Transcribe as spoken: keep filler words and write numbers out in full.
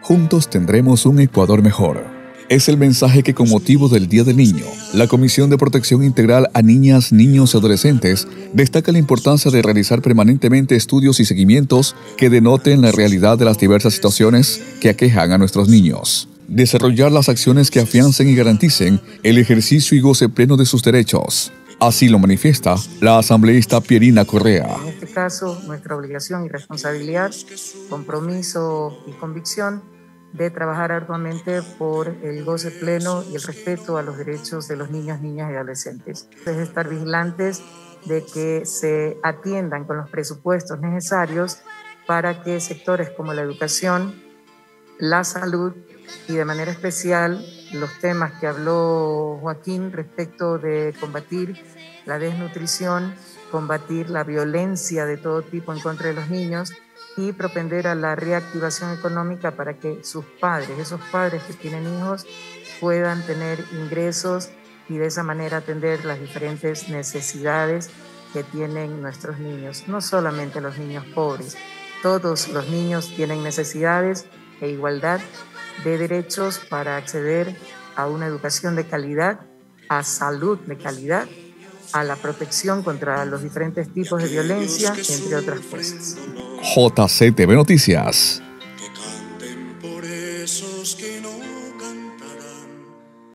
Juntos tendremos un Ecuador mejor. Es el mensaje que, con motivo del Día del Niño, la Comisión de Protección Integral a Niñas, Niños y Adolescentes destaca la importancia de realizar permanentemente estudios y seguimientos que denoten la realidad de las diversas situaciones que aquejan a nuestros niños. Desarrollar las acciones que afiancen y garanticen el ejercicio y goce pleno de sus derechos. Así lo manifiesta la asambleísta Pierina Correa. En este caso, nuestra obligación y responsabilidad, compromiso y convicción de trabajar arduamente por el goce pleno y el respeto a los derechos de los niños, niñas y adolescentes. Es estar vigilantes de que se atiendan con los presupuestos necesarios para que sectores como la educación, la salud y de manera especial los temas que habló Joaquín respecto de combatir la desnutrición, combatir la violencia de todo tipo en contra de los niños y propender a la reactivación económica para que sus padres, esos padres que tienen hijos, puedan tener ingresos y de esa manera atender las diferentes necesidades que tienen nuestros niños. No solamente los niños pobres, todos los niños tienen necesidades e igualdad de derechos para acceder a una educación de calidad, a salud de calidad, a la protección contra los diferentes tipos de violencia, entre otras cosas. J C T V Noticias.